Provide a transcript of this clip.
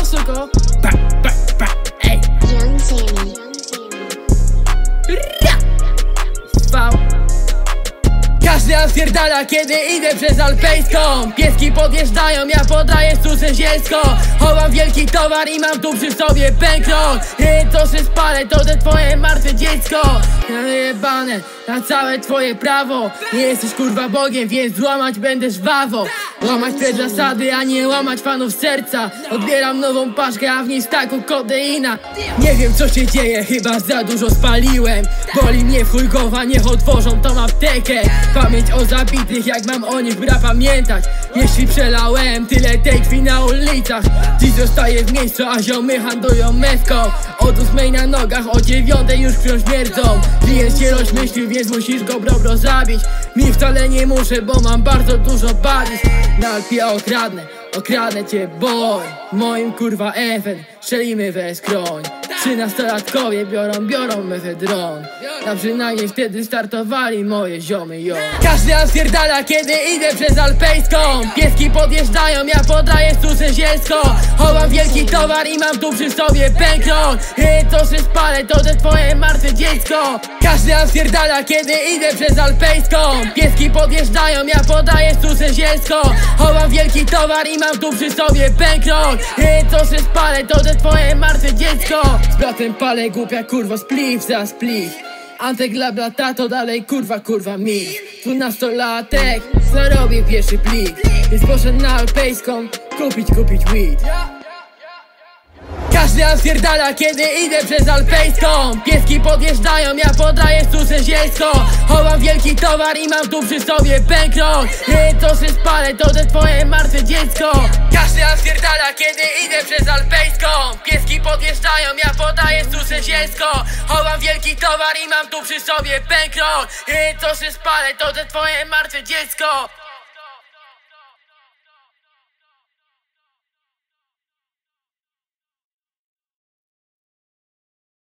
suko. Ej. Young Sammy. Każdy napierdala, kiedy idę przez alpejską. Pieski podjeżdżają, ja podaję susę zielsko. Chowam wielki towar i mam tu przy sobie pęknąć. To się spalę, to te twoje martwe dziecko. Jebane na całe twoje prawo. Nie jesteś kurwa Bogiem, więc złamać będę żwawo. Łamać te zasady, a nie łamać fanów serca. Odbieram nową paczkę, a w niej staku kodeina. Nie wiem co się dzieje, chyba za dużo spaliłem. Boli mnie w chuj głowa, niech otworzą tą aptekę. Pamięć o zabitych, jak mam o nich pamiętać. Jeśli przelałem tyle tej krwi na ulicach, dziś zostaję w miejscu, a ziomy handlują mewką. Od 8 na nogach, o 9 już krwią śmierdzą. Klient się rozmyślił, więc musisz go bro zabić. Mi wcale nie muszę, bo mam bardzo dużo badiz. Na Alpie okradnę cię, boy. Moim kurwa efem strzelimy we skroń. 13-latkowie biorą mefedron. A przynajmniej wtedy startowali moje ziomy, yo. Każdy napierdala, kiedy idę przez alpejską. Pieski podjeżdżają, ja podaję susę zielsko. Chowam wielki towar i mam tu przy sobie pęknąć. To się spalę, to te twoje martwe dziecko. Każdy napierdala, kiedy idę przez alpejską. Pieski podjeżdżają, ja podaję susę zielsko. Chowam wielki towar i mam tu przy sobie pęknąć. To się spalę, to te twoje martwe dziecko. Z bratem palę głupia kurwa, spliff za spliff. Antek dla to dalej kurwa mi. 12-latek zarobię pierwszy plik, więc poszedł na alpejską kupić weed. Każdy napierdala, kiedy idę przez alpejską. Pieski podjeżdżają, ja podaję susę zielsko. Chowam wielki towar i mam tu przy sobie pęknąć. To się spalę, to te twoje martwe dziecko. Każdy napierdala, kiedy idę przez alpejską. Pieski podjeżdżają, ja podaję susę zielsko. Chowam wielki towar i mam tu przy sobie pęknąć. To się spalę, to te twoje martwe dziecko.